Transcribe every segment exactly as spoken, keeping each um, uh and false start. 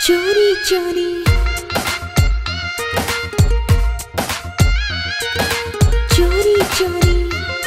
चोरी चोरी चोरी चोरी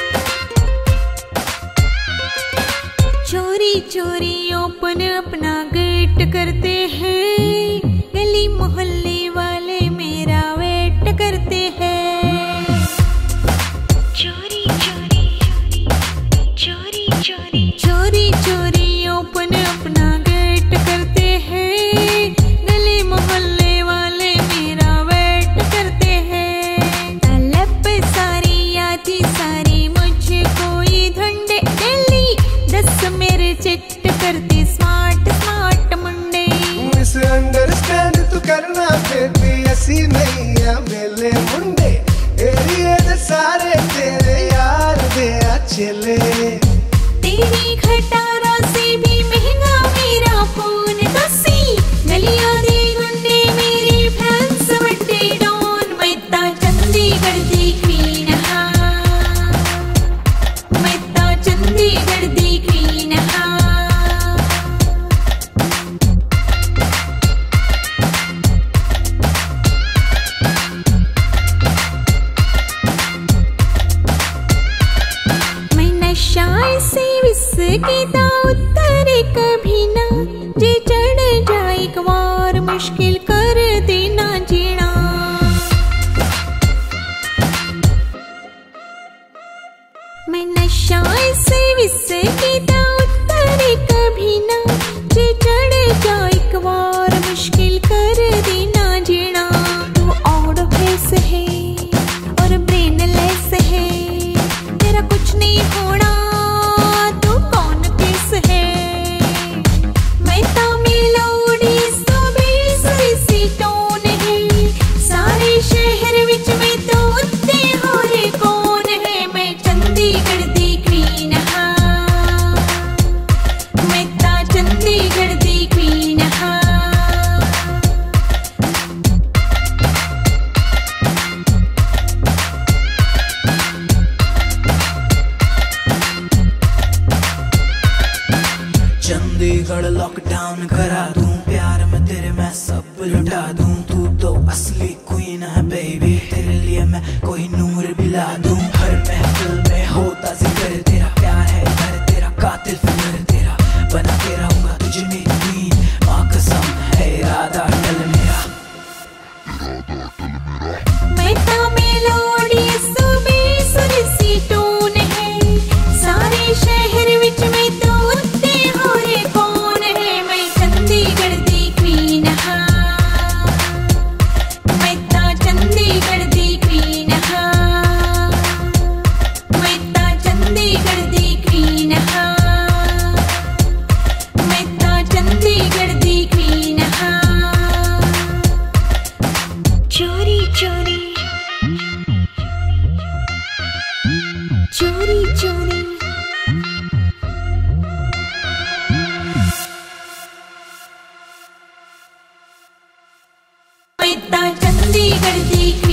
चोरी चोरी ओपन अपना गेट करते हैं, गली मोहल्ले वाले मेरा वेट करते हैं। चोरी चोरी चोरी चोरी चोरी चोरी ओपन अपना गेट करते हैं, गली मोहल्ले वाले मेरा वेट करते हैं। तलब सारी आधी सारी मुझे कोई धंधे डेली दस मेरे चिट करते स्मार्ट स्मार्ट मुंडे। मिसअंडरस्टैंड तू करना बेबी, ऐसी नहीं है मेले मुंडे, एरिया दे सारे तेरे यार दे चले। तेरी खटारा से भी महंगा मेरा फोन दसी, गलियां दे गुंडे मेरे फैंस वड्डे डॉन। मैं ता चंडीगढ़ दी क्वीन हां, मैं ता चंडीगढ़ दी क्वीन हां। मैं नशा से विस्की दा उतरे कभी ना, जे चढ़ जाए एक बार मुश्किल कर देना जीना। मैं नशा से विस्की दा उतरे कभी ना, जे चढ़ जाए एक बार मुश्किल कर देना जीना। तू आउट ऑफ प्लेस है और ब्रेनलेस है, तेरा कुछ नहीं होना, तू कौन किस है। मैं ता मेलोडी सुबह सी टोन है, सारे शहर विच में तो उत्ते होरे कौन है। मैं चंडीगढ़ दी क्वीन हां, मैं ता चंडीगढ़ दी क्वीन हां। चंडीगढ़ लॉकडाउन करा दूं, प्यार में तेरे मैं सब लुटा दूं। तू तो असली क्वीन है बेबी, तेरे लिए मैं कोई नूर भी ला दूं। हर महफिल में होता जिक्र तेरा, प्यार है घर तेरा कातिल फिगर तेरा, बना के रहूंगा तुझे मेरी क्वीन, माँ कसम है इरादा टल मेरा। मैं ता मेलोडी सुबह सुरसी टोन है, सारे शहर विच में तो उत्ते होरे कौन है। मैं चंडीगढ़ दी क्वीन हां, मैं ता चंडीगढ़ दी क्वीन हां, मैं ता चंडीगढ़ दी क्वीन हां, मैं ता चंडीगढ़ दी क्वीन हां। चोरी चोरी चोरी चोरी मैं ता चंडीगढ़ दी